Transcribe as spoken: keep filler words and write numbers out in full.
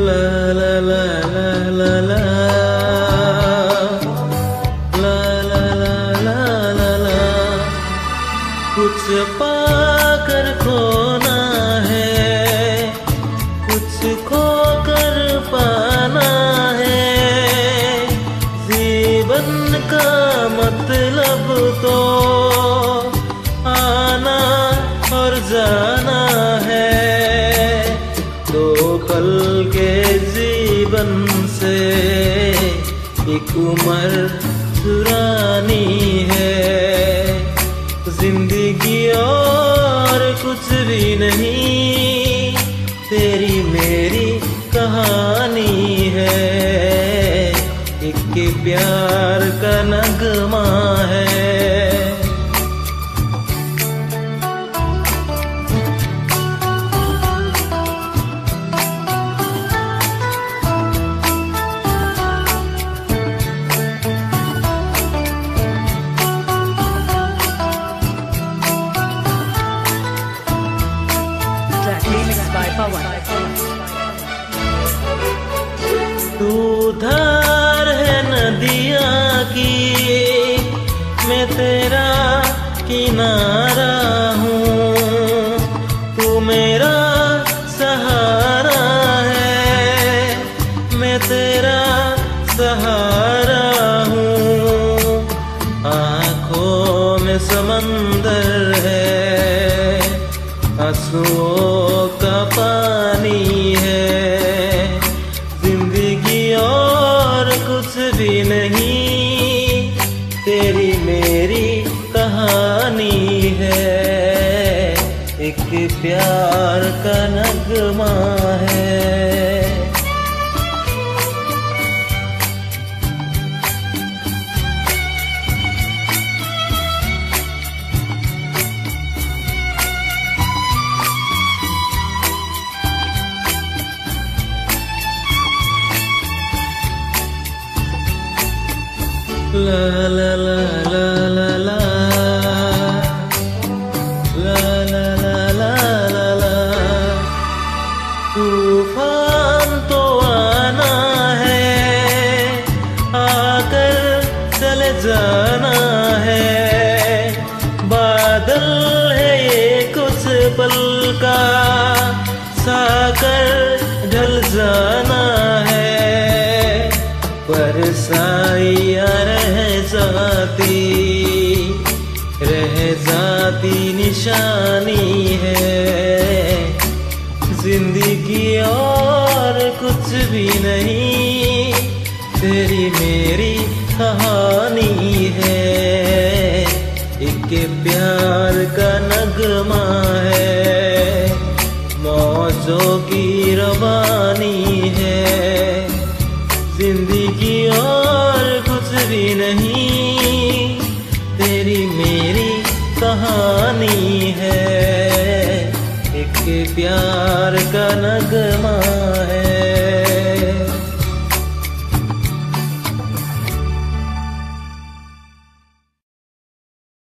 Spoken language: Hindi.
ला ला ला ला ला ला ला ला ला ला ला कुछ पाकर खोना है, कुछ खोकर पाना है। जीवन का मतलब तो आना और जाना है। दो पल के जीवन से एक उम्र चुरानी है। जिंदगी और कुछ भी नहीं, तेरी मेरी कहानी है। एक प्यार का नगमा है। तू धार है नदिया की, मैं तेरा किनारा हूँ। तू मेरा सहारा है, मैं तेरा सहारा हूँ। आँखों में समंदर है, आंसुओं का पानी है। जिंदगी और कुछ भी नहीं, तेरी मेरी कहानी है। एक प्यार का नगमा है। ला ला ला ला ला ला ला ला ला ला ला तूफान तो आना है, आकर चले जाना है। बादल है ये कुछ पल का, साकर ढल जाना है। बरसाइया रह जाती, रह जाती निशानी है। जिंदगी और कुछ भी नहीं, तेरी मेरी कहानी है। एक प्यार का नगमा है, मौजों की रवानी है। जिंदगी और कुछ भी नहीं, तेरी मेरी कहानी है। एक प्यार का नगमा